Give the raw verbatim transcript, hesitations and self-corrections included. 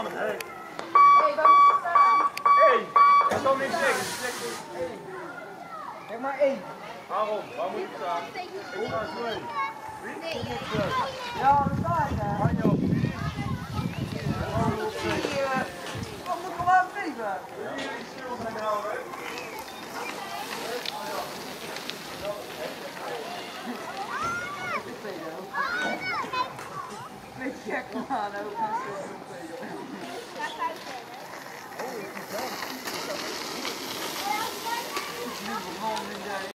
Hey. Hé, waar moet je staan? Hey, ik zal niks zeggen. Zeg hey. Zeg maar één. Waarom? Waar moet je staan? Ik sta twee. Wie? Ja, dat staat er. Kan je op vier? Wat moet ik laten geven? Jullie stil zijn nou, hè? Beetje gek man ook. Oh,